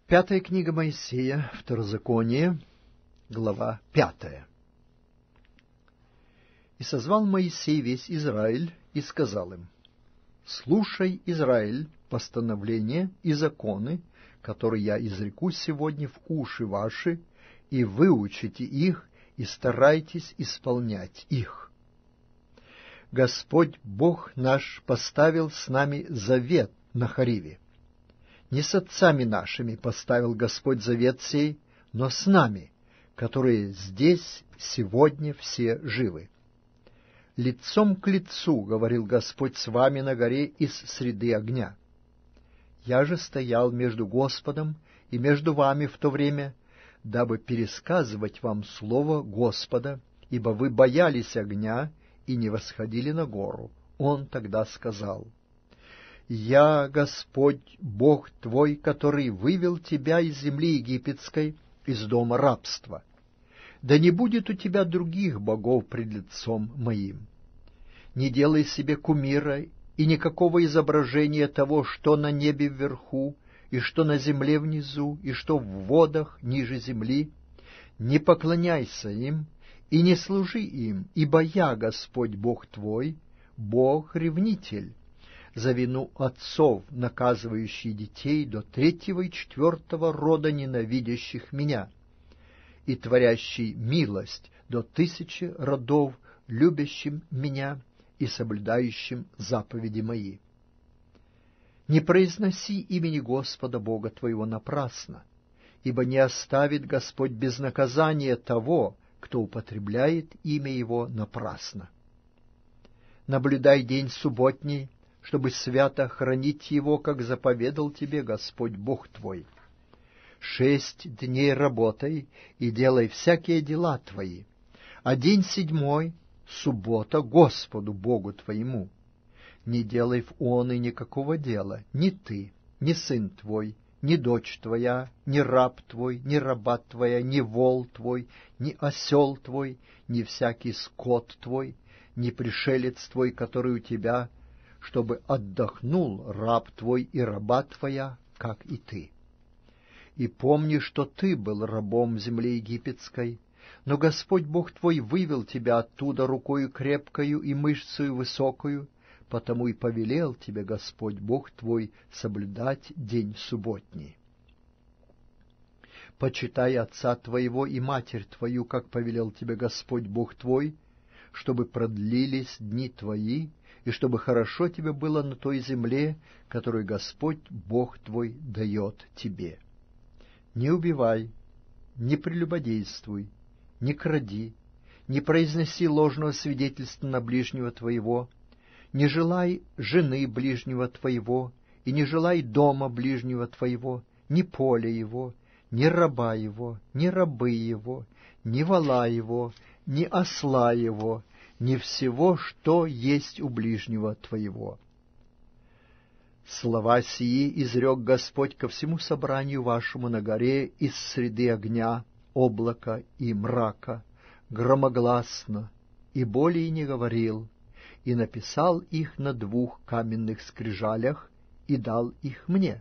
Пятая книга Моисея, Второзаконие, глава 5. «И созвал Моисей весь Израиль, и сказал им: слушай, Израиль, постановления и законы, которые я изреку сегодня в уши ваши, и выучите их, и старайтесь исполнять их. Господь Бог наш поставил с нами завет на Хориве. Не с отцами нашими поставил Господь завет сей, но с нами, которые здесь сегодня все живы. Лицом к лицу говорил Господь с вами на горе из среды огня. Я же стоял между Господом и между вами в то время, дабы пересказывать вам слово Господа, ибо вы боялись огня и не восходили на гору. Он тогда сказал: «Я, Господь, Бог твой, который вывел тебя из земли египетской, из дома рабства. Да не будет у тебя других богов пред лицом моим. Не делай себе кумира и никакого изображения того, что на небе вверху, и что на земле внизу, и что в водах ниже земли. Не поклоняйся им и не служи им, ибо я, Господь Бог твой, Бог-ревнитель, за вину отцов, наказывающий детей до 3-го и 4-го рода ненавидящих меня, и творящий милость до 1000 родов, любящим меня и соблюдающим заповеди мои. Не произноси имени Господа Бога твоего напрасно, ибо не оставит Господь без наказания того, кто употребляет имя Его напрасно. Наблюдай день субботний, чтобы свято хранить его, как заповедал тебе Господь Бог твой. 6 дней работай и делай всякие дела твои, а день 7 — суббота Господу Богу твоему. Не делай в он и никакого дела, ни ты, ни сын твой, ни дочь твоя, ни раб твой, ни раба твоя, ни вол твой, ни осел твой, ни всякий скот твой, ни пришелец твой, который у тебя, чтобы отдохнул раб твой и раба твоя, как и ты. И помни, что ты был рабом в земле египетской, но Господь Бог твой вывел тебя оттуда рукою крепкою и мышцею высокою, потому и повелел тебе Господь Бог твой соблюдать день субботний. Почитай отца твоего и матерь твою, как повелел тебе Господь Бог твой, чтобы продлились дни твои, и чтобы хорошо тебе было на той земле, которую Господь Бог твой дает тебе. Не убивай, не прелюбодействуй, не кради, не произноси ложного свидетельства на ближнего твоего, не желай жены ближнего твоего, и не желай дома ближнего твоего, ни поля его, ни раба его, ни рабы его, ни вола его, ни осла его, ни всего, что есть у ближнего твоего. Слова сии изрек Господь ко всему собранию вашему на горе из среды огня, облака и мрака, громогласно, и более не говорил, и написал их на 2 каменных скрижалях, и дал их мне.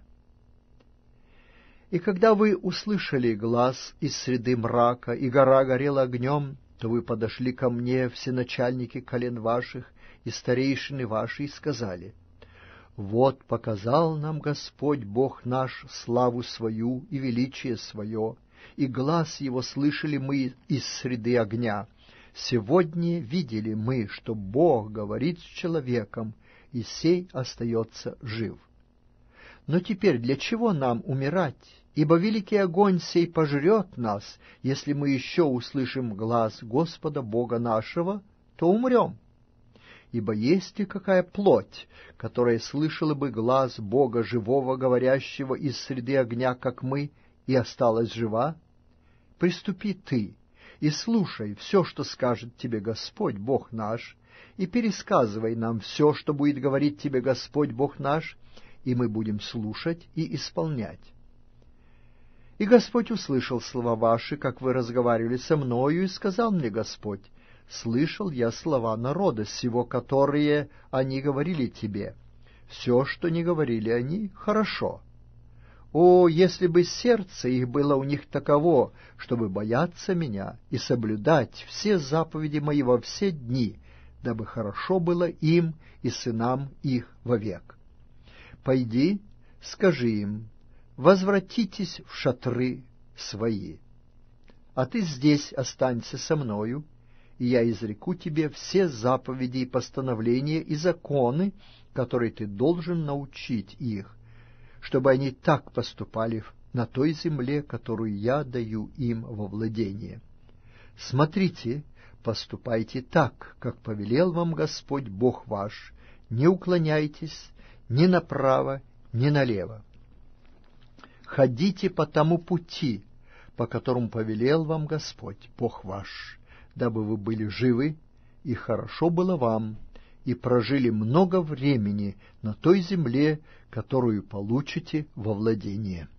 И когда вы услышали глас из среды мрака, и гора горела огнем, то вы подошли ко мне, всеначальники колен ваших и старейшины ваши, и сказали: вот показал нам Господь Бог наш славу свою и величие свое, и глас его слышали мы из среды огня. Сегодня видели мы, что Бог говорит с человеком, и сей остается жив. Но теперь для чего нам умирать? Ибо великий огонь сей пожрет нас, если мы еще услышим глас Господа Бога нашего, то умрем. Ибо есть ли какая плоть, которая слышала бы глас Бога живого, говорящего из среды огня, как мы, и осталась жива? Приступи ты и слушай все, что скажет тебе Господь Бог наш, и пересказывай нам все, что будет говорить тебе Господь Бог наш, и мы будем слушать и исполнять. И Господь услышал слова ваши, как вы разговаривали со мною, и сказал мне Господь: слышал я слова народа сего, которые они говорили тебе. Все, что не говорили они, хорошо. О, если бы сердце их было у них таково, чтобы бояться меня и соблюдать все заповеди мои во все дни, дабы хорошо было им и сынам их вовек. Пойди, скажи им, возвратитесь в шатры свои, а ты здесь останься со мною, и я изреку тебе все заповеди и постановления и законы, которые ты должен научить их, чтобы они так поступали на той земле, которую я даю им во владение. Смотрите, поступайте так, как повелел вам Господь Бог ваш, не уклоняйтесь ни направо, ни налево. Ходите по тому пути, по которому повелел вам Господь Бог ваш, дабы вы были живы, и хорошо было вам, и прожили много времени на той земле, которую получите во владение.